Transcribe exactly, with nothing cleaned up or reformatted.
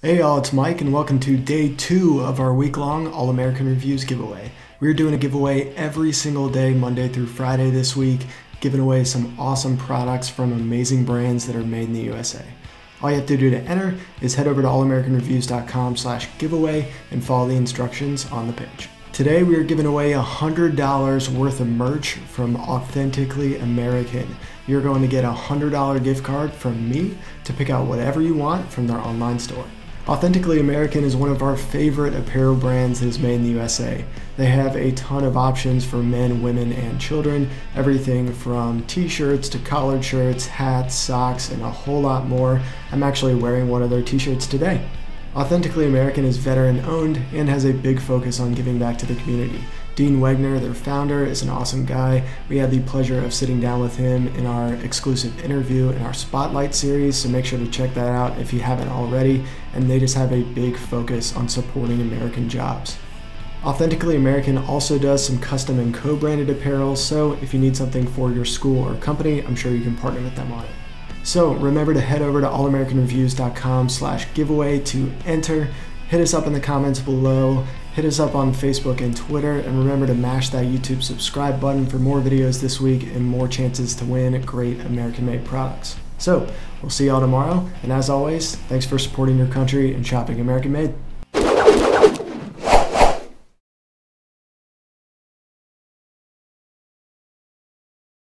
Hey y'all, it's Mike and welcome to day two of our week-long All-American Reviews giveaway. We're doing a giveaway every single day, Monday through Friday this week, giving away some awesome products from amazing brands that are made in the U S A. All you have to do to enter is head over to all american reviews dot com slash giveaway and follow the instructions on the page. Today we are giving away one hundred dollars worth of merch from Authentically American. You're going to get a one hundred dollar gift card from me to pick out whatever you want from their online store. Authentically American is one of our favorite apparel brands that is made in the U S A. They have a ton of options for men, women, and children. Everything from t-shirts to collared shirts, hats, socks, and a whole lot more. I'm actually wearing one of their t-shirts today. Authentically American is veteran owned and has a big focus on giving back to the community. Dean Wegner, their founder, is an awesome guy. We had the pleasure of sitting down with him in our exclusive interview in our Spotlight series, so make sure to check that out if you haven't already. And they just have a big focus on supporting American jobs. Authentically American also does some custom and co-branded apparel, so if you need something for your school or company, I'm sure you can partner with them on it. So remember to head over to all american reviews dot com slash giveaway to enter. Hit us up in the comments below, hit us up on Facebook and Twitter, and remember to mash that YouTube subscribe button for more videos this week and more chances to win great American-made products. So, we'll see y'all tomorrow, and as always, thanks for supporting your country and shopping American-made.